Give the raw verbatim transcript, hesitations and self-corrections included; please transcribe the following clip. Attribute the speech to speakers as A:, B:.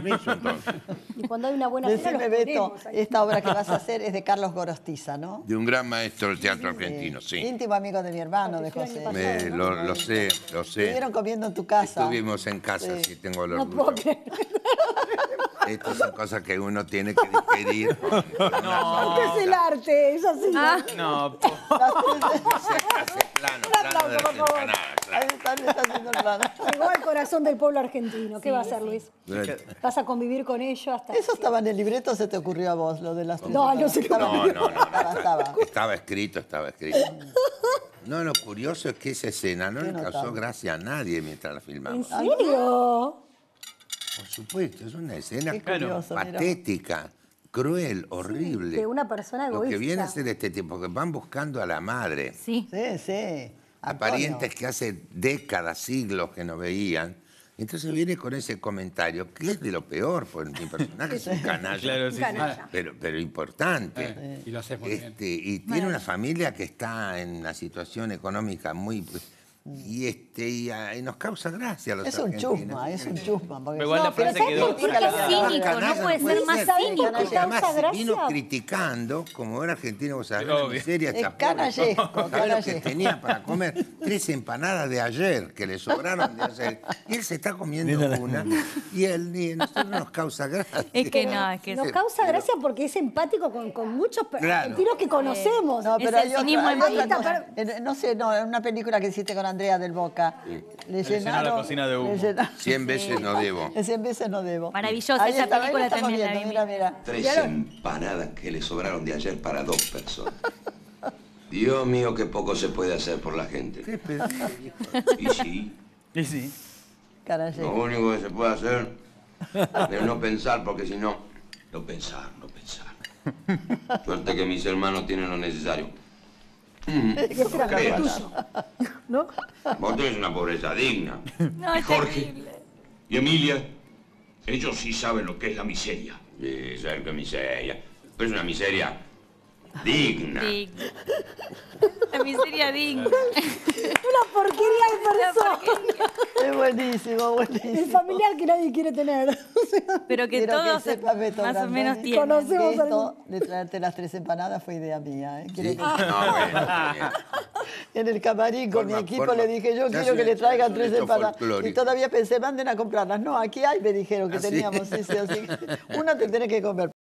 A: permiso, entonces.
B: Y cuando hay una buena cena,
C: Decime,
B: los
C: Beto,
B: ponemos ahí.
C: esta obra que vas a hacer es de Carlos Gorostiza, ¿no?
A: De un gran maestro del teatro argentino, sí.
C: Íntimo amigo de mi hermano, de José.
A: Me- lo, lo sé, lo sé.
C: Estuvieron comiendo en tu casa.
A: Estuvimos en casa,
C: Sí.
A: sí, tengo el
B: No
A: orgullo.
B: puedo creer.
A: Estas son cosas que uno tiene que digerir. con- con una
D: No.
B: ¿Qué es el arte? Es así.
D: No, po-
A: Hace plano, plano de las empanadas,
C: Ahí
A: claro.
C: está, le está haciendo el plano.
B: Llegó al corazón del pueblo argentino. ¿Qué va a hacer, Luis? ¿Vas a convivir con ellos hasta...?
C: ¿Eso estaba en el libreto o se te ocurrió a vos, lo de las
B: No, no sé
C: estaba,
A: No, no, no, no,
C: estaba, estaba.
A: Estaba escrito, estaba escrito. No, lo curioso es que esa escena no
C: Qué
A: le causó
C: notable.
A: gracia a nadie mientras la
B: ¿En
A: filmamos.
B: serio?
A: Por supuesto, es una escena
C: Qué curioso, mira.
A: patética, cruel, horrible.
B: De una persona
A: Lo
B: egoísta.
A: que viene a ser este tipo, que van buscando a la madre,
E: Sí.
C: Sí, sí.
A: a
C: Antonio.
A: parientes que hace décadas, siglos que no veían. Entonces viene con ese comentario, que es de lo peor, porque mi personaje es un canalla,
D: claro, sí, sí.
B: Canalla.
A: pero, pero importante.
F: Eh, y lo haces muy bien.
A: Este, y tiene una familia que está en una situación económica muy... pues, y, este, y, ah, y nos causa gracia a los
C: Es un
A: argentinos.
C: chusma, es un chusma. Porque
D: Pero igual la
C: pero
D: frase
C: ¿sabes
D: quedó-
C: por qué?
E: Porque es
C: La-
E: cínico,
A: Canalla
E: no puede
A: puede
E: ser más
A: ser.
B: ¿Sabés
E: cínico.
B: por qué
A: Porque además
B: causa gracia?
A: vino criticando, como era argentino, vos sabés, la
D: Obvio.
A: miseria
C: Es
A: esa
C: canallesco,
A: pobre. ¿Sabés lo que
C: canallesco.
A: tenía para comer? Tres empanadas de ayer, que le sobraron de ayer. Y él se está comiendo una, y él y a nosotros nos causa gracia.
E: Es que no, es que
B: Nos
E: es-
B: causa gracia porque es empático con, con muchos per-
A: Claro.
B: argentinos que conocemos.
C: No,
E: Es
C: pero
E: el
C: hay otra,
E: cinismo
C: hay
E: en
C: otra
B: vida.
C: cosa. En- No sé, no, en una película que hiciste con Andrea del Boca. Le
D: llenó la
C: llenaron...
D: cocina de humo.
C: le llenaron-
A: Cien veces no debo.
C: Cien veces no debo.
E: Maravillosa
C: Ahí
E: esa
C: está, ahí
E: película
C: está
E: también la
C: comiendo,
E: vi.
C: Mira, mira.
G: Tres empanadas que le sobraron de ayer para dos personas. Dios mío, qué poco se puede hacer por la gente.
A: ¿Qué pedí, hijo?
G: Y sí,
D: Y sí.
C: Carallesco.
G: lo único que se puede hacer es no pensar, porque si no, no pensar, no pensar. Suerte que mis hermanos tienen lo necesario. Mm,
B: ¿Qué será
G: no
B: lo
G: creas.
B: tuyo? ¿No?
G: Vos tenés una pobreza digna.
E: No,
G: y
E: es
G: Jorge
E: terrible.
G: y Emilia, ellos sí saben lo que es la miseria. Sí, saben qué miseria. Pero es una miseria digna.
E: Digno. La miseria digna.
B: Una porquería de persona.
C: Es buenísimo,
B: El
C: buenísimo.
B: familiar que nadie quiere tener. O sea,
E: Pero que
C: Quiero
E: todos
C: sepas, Beto
E: más o
C: Brandoni,
E: menos
C: que
E: tienen.
B: Conocemos
C: esto
B: algo.
C: de traerte las tres empanadas fue idea mía. ¿eh? Quiero
A: ¿Sí?
C: que-
A: No, bueno, está bien.
C: En el camarín con
A: Forma-
C: mi equipo
A: forma-
C: le dije, yo
A: se
C: quiero
A: hace
C: que
A: un-
C: le traigan
A: un
C: tres
A: rito
C: empanadas.
A: folclórico.
C: Y todavía pensé, manden a comprarlas. No, aquí hay, me dijeron que
A: ¿Ah, sí?
C: teníamos, sí, sí, así que una te tenés que comer.